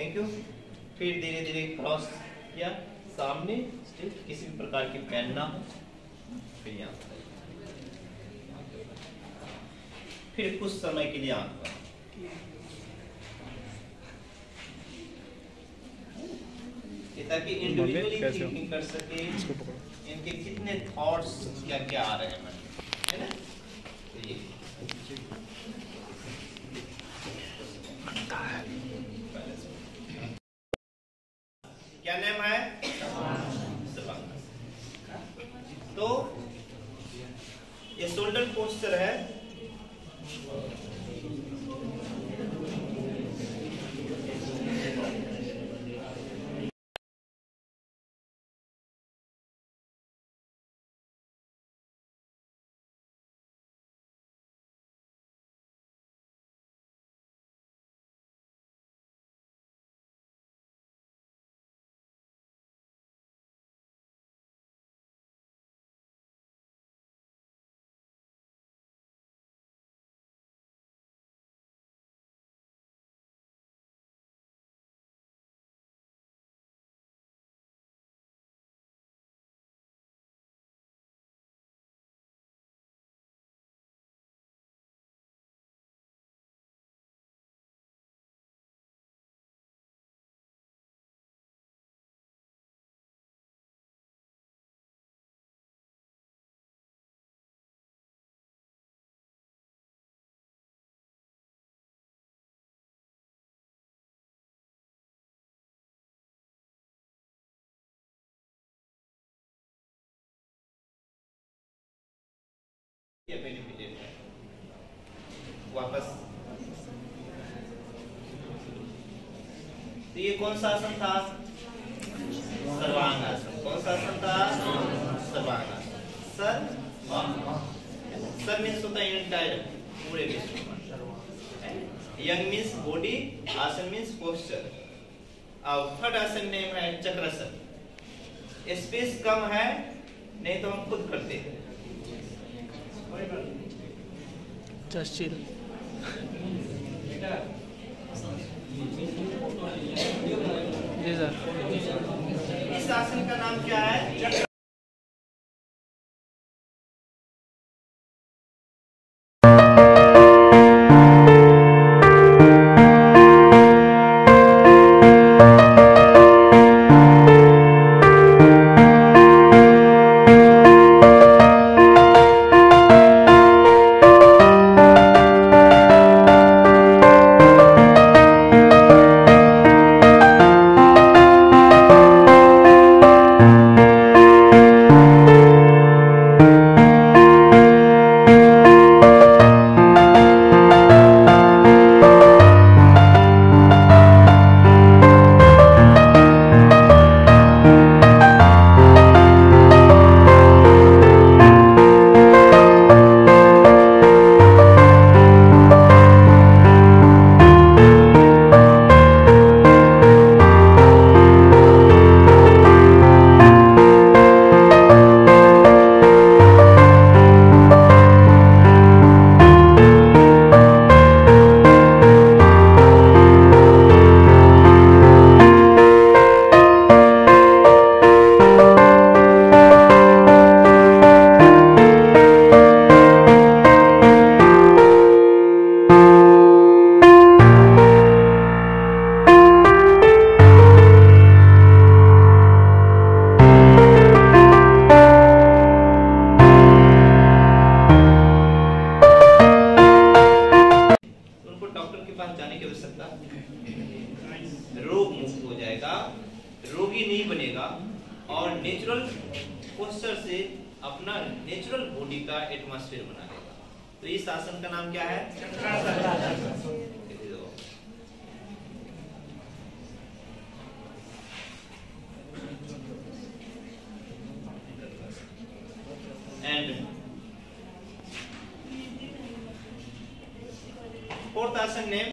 Thank you. फिर धीरे धीरे क्रॉस किया, सामने स्टिल किसी भी प्रकार की पेन ना हो, फिर यहाँ फिर कुछ समय के लिए आंख बंद, ताकि इंडिविजुअली थिंकिंग कर सके इनके कितने थॉट्स क्या क्या आ रहे हैं मन में, है ना। तो ये क्या नाम है, सवांग। तो ये शोल्डर पोस्चर है, ये बेनिफिटेड है। वापस तो ये कौन सा आसन था, सर्वांग आसन। कौन सा आसन था, सर्वांग आसन। सर मीन्स होता है एंटायर, पूरे विश्व में। Young means body, asana means posture. और थर्ड आसन नेम है चक्रासन। स्पेस कम है, नहीं तो हम खुद करते हैं। Just chill. जी सर। इस आसन का नाम क्या है, रोग मुक्त हो जाएगा, रोगी नहीं बनेगा और नेचुरल पोस्चर से अपना नेचुरल बॉडी का एटमॉस्फेयर बना लेगा। तो इस आसन का नाम क्या है, एंड फोर्थ आसन नेम